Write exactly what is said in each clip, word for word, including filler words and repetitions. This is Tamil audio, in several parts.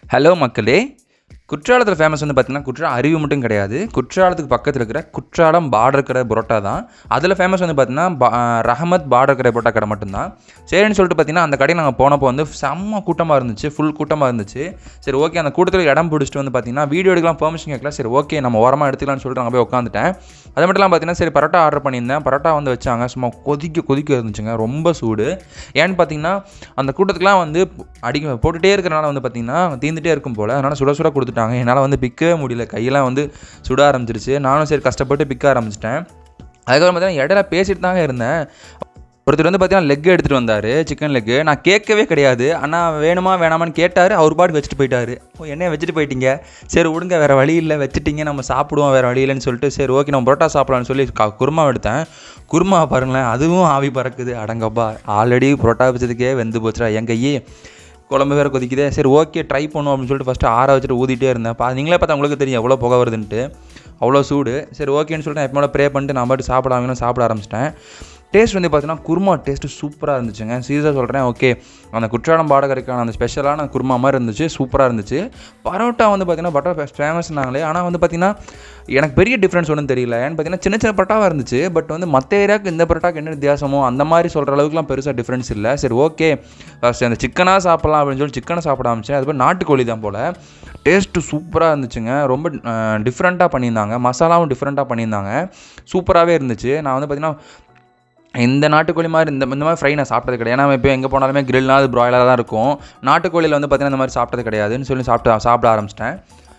ஹலோ மக்களே, குற்றாலத்தில் ஃபேமஸ் வந்து பார்த்திங்கன்னா குற்றாலம் அருவி மட்டும் கிடையாது. குற்றாலத்துக்கு பக்கத்தில் இருக்கிற குற்றாலம் பார்டர் கடை புரோட்டா தான். அதில் ஃபேமஸ் வந்து பார்த்திங்கன்னா பா ரஹமத் பார்டர் கடை புரோட்டா கடை மட்டும்தான். சரின்னு சொல்லிட்டு பார்த்திங்கன்னா அந்த கடைக்கு நாங்கள் போனப்போ வந்து செம்ம கூட்டமாக இருந்துச்சு, ஃபுல் கூட்டமாக இருந்துச்சு. சரி ஓகே, அந்த கூட்டத்தில் இடம் பிடிச்சிட்டு வந்து பார்த்திங்கன்னா வீடியோ எடுக்கலாம் பெர்மிஷன் கேட்கலாம். சரி ஓகே நம்ம ஓரமாக எடுத்துக்கலாம்னு சொல்லிட்டு நாங்கள் போய் உட்காந்துட்டேன். அது மட்டும் இல்லாமல் பார்த்திங்கன்னா சரி பரோட்டா ஆர்டர் பண்ணியிருந்தேன். பரோட்டா வந்து வச்சாங்க, சும்மா கொதிக்க கொதிக்க இருந்துச்சுங்க, ரொம்ப சூடு. ஏன்னு பார்த்திங்கன்னா அந்த கூட்டத்துக்குலாம் வந்து அடிக்க போட்டுகிட்டே இருக்கிறனால வந்து பார்த்திங்கன்னா தீந்துகிட்டே இருக்கும் போல், அதனால் சுட சுட கொடுத்துட்டாங்க. என்னால் வந்து பிக்கவே முடியல, கையெல்லாம் வந்து சுட ஆரம்பிச்சிருச்சு. நானும் சரி கஷ்டப்பட்டு பிக்க ஆரம்பிச்சிட்டேன். அதுக்கப்புறம் பார்த்தீங்கன்னா இடையில பேசிட்டு தாங்க இருந்தேன். ஒருத்தர் வந்து பார்த்தீங்கன்னா லெக் எடுத்துகிட்டு வந்தார், சிக்கன் லெக்கு. நான் கேட்கவே கிடையாது, ஆனால் வேணுமா வேணாமான்னு கேட்டார். அவர் பாட்டுக்கு வச்சுட்டு போயிட்டார். ஓ என்னைய வச்சுட்டு போயிட்டீங்க, சரி விடுங்க வேறு வழி இல்லை, வச்சுட்டிங்க நம்ம சாப்பிடுவோம் வேறு வழி இல்லைன்னு சொல்லிட்டு சரி ஓகே நம்ம பரோட்டா சாப்பிடலான்னு சொல்லி குருமா எடுத்தேன். குருமா பாருங்களேன், அதுவும் ஆவி பறக்குது. அடங்கப்பா, ஆல்ரெடி பரோட்டா வச்சதுக்கே வெந்து போச்சுடா என் கையே, குழம்பு வேறு கொதிக்குதே. சரி ஓகே ட்ரை பண்ணுவோம் அப்படின்னு சொல்லிட்டு ஃபஸ்ட்டு ஆற வச்சுட்டு ஊதிட்டே இருந்தேன். பா நீங்களே பார்த்தா உங்களுக்கு தெரியும் எவ்வளோ புகை வருதுன்ட்டு, அவ்வளோ சூடு. சரி ஓகேன்னு சொல்லிட்டு எப்போ ப்ரே பண்ணிட்டு நான் பாட்டு சாப்பிட ஆரம்பிக்கணும் சாப்பிட ஆரம்பிச்சிட்டேன். டேஸ்ட் வந்து பார்த்தீங்கன்னா குருமா டேஸ்ட்டு சூப்பராக இருந்துச்சுங்க. சீரியஸாக சொல்கிறேன். ஓகே, அந்த குற்றாலம் பாடகருக்கான அந்த ஸ்பெஷலான குருமா மாதிரி இருந்துச்சு, சூப்பராக இருந்துச்சு. பரோட்டா வந்து பார்த்திங்கன்னா பரோட்டா ஃபேமஸ்னாங்களே, ஆனால் வந்து பார்த்திங்கன்னா எனக்கு பெரிய டிஃப்ரென்ஸ் ஒன்றும் தெரியல. ஏன்னு பார்த்தீங்கன்னா சின்ன சின்ன பரோட்டாவாக இருந்துச்சு. பட் வந்து மற்ற ஏரியாவுக்கு இந்த பரோட்டாக்கு என்ன வித்தியாசமோ அந்த மாதிரி சொல்கிற அளவுக்குலாம் பெருசாக டிஃப்ரென்ஸ் இல்லை. சரி ஓகே ஃபஸ்ட் அந்த சிக்கனாக சாப்பிட்லாம் அப்படின்னு சொல்லி சிக்கனை சாப்பிட ஆரம்பிச்சேன். அது போய் நாட்டுக்கோழி தான் போல். டேஸ்ட்டு சூப்பராக இருந்துச்சுங்க, ரொம்ப டிஃப்ரெண்ட்டாக பண்ணியிருந்தாங்க, மசாலாவும் டிஃப்ரெண்ட்டாக பண்ணியிருந்தாங்க, சூப்பராகவே இருந்துச்சு. நான் வந்து பார்த்திங்கன்னா இந்த நாட்டுக்கோழி மாதிரி இந்த இந்த மாதிரி ஃப்ரை நான் சாப்பிட்டது கிடையாது. ஏன்னா இப்போ எங்கே போனாலுமே கிரில்னா அது ப்ராய்லராக தான் இருக்கும். நாட்டுக்கோழியில் வந்து பார்த்திங்கன்னா இந்த மாதிரி சாப்பிட்டது கிடையாதுன்னு சொல்லி சாப்பிட்டு சாப்பிட ஆரம்பிச்சிட்டேன்.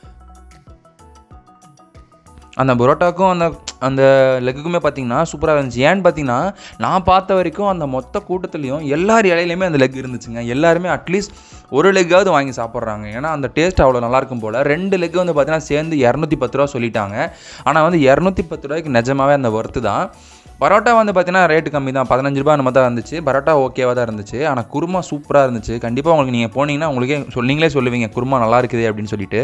அந்த பரோட்டாக்கும் அந்த அந்த லெக்குக்குமே பார்த்திங்கன்னா சூப்பராக இருந்துச்சு. ஏன்னு பார்த்தீங்கன்னா நான் பார்த்த வரைக்கும் அந்த மொத்த கூட்டத்துலேயும் எல்லார் இலையிலையுமே அந்த லெக் இருந்துச்சுங்க. எல்லாருமே அட்லீஸ்ட் ஒரு லெக்காவது வாங்கி சாப்பிட்றாங்க. ஏன்னா அந்த டேஸ்ட் அவ்வளோ நல்லாயிருக்கும் போல். ரெண்டு லெக்கு வந்து பார்த்திங்கன்னா சேர்ந்து இரநூத்தி பத்து ரூபா சொல்லிட்டாங்க. ஆனால் வந்து இரநூத்தி பத்து ரூபாய்க்கு நிஜமாகவே அந்த ஒர்த்து தான். பரோட்டா வந்து பார்த்தீங்கன்னா ரேட்டு கம்மி தான், பதினஞ்சு ரூபா நம்ம தான் இருந்துச்சு. பரோட்டா ஓகேவாக தான் இருந்துச்சு. ஆனால் குருமா சூப்பராக இருந்துச்சு. கண்டிப்பாக உங்களுக்கு நீங்கள் போனீங்கன்னா உங்களுக்கே சொல் நீங்களே சொல்லுவீங்க குருமா நல்லா இருக்குது அப்படின்னு சொல்லிட்டு.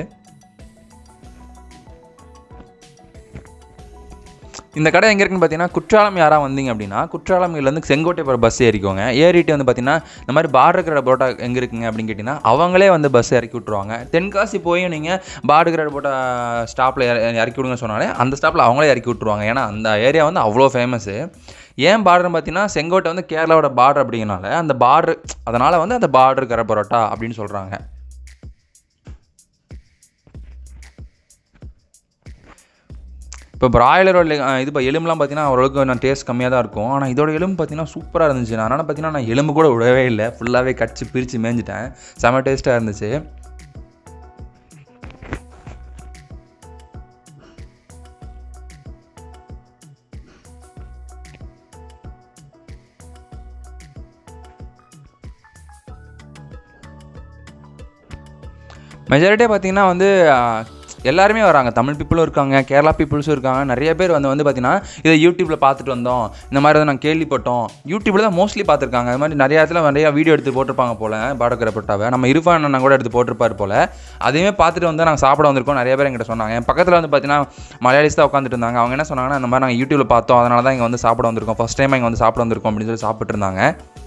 இந்த கடை எங்கே இருக்குன்னு பார்த்தீங்கன்னா குற்றாலம் யாராக வந்தீங்க அப்படின்னா குற்றாலம்லேருந்து செங்கோட்டை போகிற பஸ் ஏறிக்கோங்க. ஏறிட்டு வந்து பார்த்தீங்கன்னா இந்த மாதிரி பார்டர் கடை பரோட்டா எங்கே இருக்குங்க அப்படின்னு கேட்டிங்கன்னா அவங்களே வந்து பஸ் இறக்கி விட்ருவாங்க. தென்காசி போய் நீங்கள் பார்டர் கடை பரோட்டா ஸ்டாப்பில் இறக்கி விடுங்கன்னு சொன்னாலே அந்த ஸ்டாப்பில் அவங்களே இறக்கி விட்ருவாங்க. ஏன்னா அந்த ஏரியா வந்து அவ்வளோ ஃபேமஸ்ஸு. ஏன் பார்டர்னு பார்த்தீங்கன்னா செங்கோட்டை வந்து கேரளாவோட பார்டர் அப்படிங்கிறனால அந்த பார்டர், அதனால் வந்து அந்த பார்டர் கடை பரோட்டா அப்படின்னு சொல்கிறாங்க. இப்போ பிராய்லரோட இது இப்போ எலும்புலாம் பார்த்தீங்கன்னா ஓரளவுக்கு நான் டேஸ்ட் கம்மியாக தான் இருக்கும். ஆனால் இதோட எலும்பு பார்த்தீங்கன்னா சூப்பராக இருந்துச்சு. நான் அதனால் பார்த்தீங்கன்னா நான் எலும்பு கூட விடவே இல்லை, ஃபுல்லாகவே கடிச்சு பிரித்து மேய்ஞ்சிட்டேன். செம்ம டேஸ்ட்டாக இருந்துச்சு. மெஜாரிட்டியாக பார்த்தீங்கன்னா வந்து எல்லாருமே வராங்க. தமிழ் பீப்புளும் இருக்காங்க, கேரளா பீப்புள்ஸும் இருக்காங்க. நிறைய பேர் வந்து வந்து பார்த்திங்கன்னா இதை யூடியூப்பில் பார்த்துட்டு வந்தோம், இந்த மாதிரி தான் நாங்கள் கேள்விப்பட்டோம். யூடியூப்பில் தான் மோஸ்ட்லி பார்த்துருக்காங்க. அது மாதிரி நிறைய இடத்துல நிறையா வீடியோ எடுத்து போட்டிருப்பாங்க போல் பாடகரை பட்டாவை. நம்ம இரஃபான் அண்ணன் கூட எடுத்து போட்டிருப்பார் போல். அதையுமே பார்த்துட்டு வந்து நாங்கள் சாப்பிட வந்திருக்கோம். நிறைய பேர் எங்கிட்ட சொன்னாங்க. என் பக்கத்தில் வந்து பார்த்தீங்கன்னா மலையாளிஸ் தான் உட்காந்துட்டு இருந்தாங்க. அவங்க என்ன சொன்னாங்கன்னா இந்த மாதிரி நாங்கள் யூடியூப்பில் பார்த்தோம், அதனால தான் இங்கே வந்து சாப்பிட வந்திருக்கோம், ஃபஸ்ட் டைம் இங்கே வந்து சாப்பிட வந்திருக்கோம் அப்படின்னு சொல்லி சாப்பிட்டு இருந்தாங்க.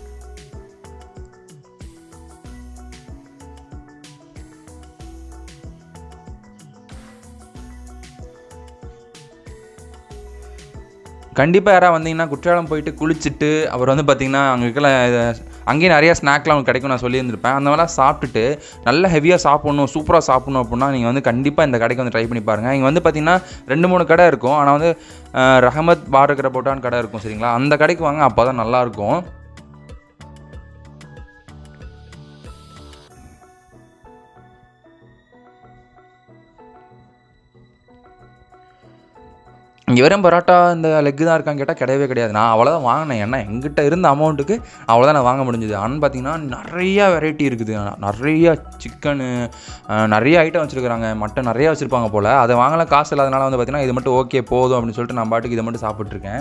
கண்டிப்பாக யாராவது வந்தீங்கன்னா குற்றாலம் போயிட்டு குளிச்சுட்டு அப்புறம் வந்து பார்த்திங்கன்னா அங்கே இருக்கிற அங்கேயும் நிறையா ஸ்நாக்லாம் உங்களுக்கு கிடைக்கும் நான் சொல்லியிருந்திருப்பேன். அந்த மாதிரிலாம் சாப்பிட்டுட்டு நல்லா ஹெவியாக சாப்பிட்ணும், சூப்பராக சாப்பிட்ணும் அப்படின்னா நீங்கள் வந்து கண்டிப்பாக இந்த கடைக்கு வந்து ட்ரை பண்ணி பாருங்கள். இங்கே வந்து பார்த்திங்கன்னா ரெண்டு மூணு கடை இருக்கும். ஆனால் வந்து ரஹமத் பார்டர் கடை போட்டான்னு கடை இருக்கும் சரிங்களா, அந்த கடைக்கு வாங்க, அப்போ தான் நல்லாயிருக்கும். இங்கே வெறும் பரோட்டா இந்த லெக்கு தான் இருக்கான்னு கேட்டால் கிடையவே கிடையாது. நான் அவ்வளோதான் வாங்கினேன். ஏன்னா எங்கிட்ட இருந்த அமௌண்ட்டுக்கு அவ்வளோதான் நான் வாங்க முடிஞ்சுது. ஆனால் பார்த்தீங்கன்னா நிறையா வெரைட்டி இருக்குது, நிறையா சிக்கனு, நிறைய ஐட்டம் வச்சுருக்குறாங்க, மட்டன் நிறையா வச்சுருப்பாங்க போல். அதை வாங்கலாம் காசு இல்லாதனால வந்து பார்த்திங்கன்னா இது மட்டும் ஓகே போதும் அப்படின்னு சொல்லிட்டு நான் பாட்டுக்கு இதை மட்டும் சாப்பிட்ருக்கேன்.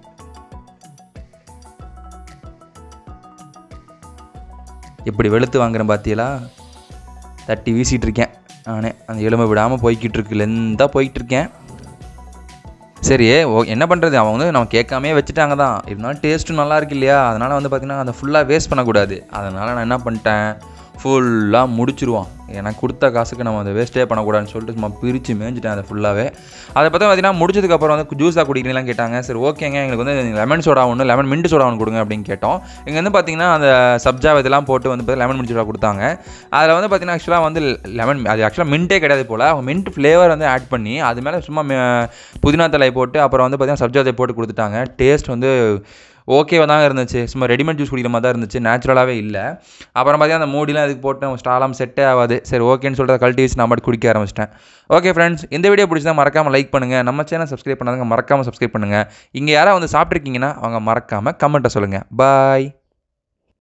எப்படி வெளுத்து வாங்குறேன் பார்த்தீங்களா, தட்டி வீசிகிட்டு இருக்கேன் நானே. அந்த எலும்பை விடாமல் போய்கிட்டு இருக்கு, லெந்தாக போய்கிட்டு இருக்கேன். சரி ஓ என்ன பண்ணுறது, அவங்க வந்து நம்ம கேட்காமே வச்சுட்டாங்க தான், இருந்தாலும் டேஸ்ட்டும் நல்லா இருக்கு இல்லையா, அதனால் வந்து பார்த்திங்கன்னா அதை ஃபுல்லாக வேஸ்ட் பண்ணக்கூடாது. அதனால் நான் என்ன பண்ணிட்டேன், ஃபுல்லாக முடிச்சிருவான். எனக்கு கொடுத்த காசுக்கு நம்ம அதை வேஸ்ட்டே பண்ணக்கூடாதுன்னு சொல்லிட்டு சும்மா பிரித்து மேய்ஞ்சிட்டேன் அதை ஃபுல்லாகவே. அதை பார்த்தா பார்த்தீங்கன்னா முடிச்சதுக்கப்புறம் வந்து ஜூஸாக குடிக்கிறீங்களாம் கேட்டாங்க. சரி ஓகேங்க, எங்களுக்கு வந்து லெமன் சோடா ஒன்று லெமன் மின்ட் சோடா ஒன்று கொடுங்க அப்படின்னு கேட்டோம். இங்கே வந்து பார்த்தீங்கன்னா அந்த சப்ஜா இதெல்லாம் போட்டு வந்து லெமன் மின்ட் சோடா கொடுத்தாங்க. அதில் வந்து பார்த்தீங்கன்னா ஆக்சுவலாக வந்து லெமன் அது ஆக்சுவலாக மின்ட்டே கிடையாது போல். அவங்க மின்ட் ஃப்ளேவர் வந்து ஆட் பண்ணி அது மேலே சும்மா புதினா தலை போட்டு அப்புறம் வந்து பார்த்தீங்கன்னா சப்ஜா தலை போட்டு கொடுத்துட்டாங்க. டேஸ்ட் வந்து ஓகேவாக தான் இருந்துச்சு. சும்மா ரெடிமேட் ஜூஸ் குடிக்கிற மாதிரி தான் இருந்துச்சு, நேச்சுரலாகவே இல்லை. அப்புறம் பார்த்தீங்கன்னா அந்த மூடிலாம் அதுக்கு போட்டு ஸ்டாலாம் செட்டே ஆகாது. சரி ஓகேன்னு சொல்லிட்டு கழட்டி வச்சு நான் மட்டும் குடிக்க ஆரம்பிச்சிட்டேன். ஓகே ஃப்ரெண்ட்ஸ், இந்த வீடியோ பிடிச்சா மறக்காமல் லைக் பண்ணுங்கள். நம்ம சேனல் சப்ஸ்கிரைப் பண்ணாதவங்க மறக்காமல் சப்ஸ்கிரைப் பண்ணுங்கள். இங்கே யாராவது வந்து சாப்பிட்ருக்கீங்கன்னா அவங்க மறக்காமல் கமெண்ட்டை சொல்லுங்கள். பாய்.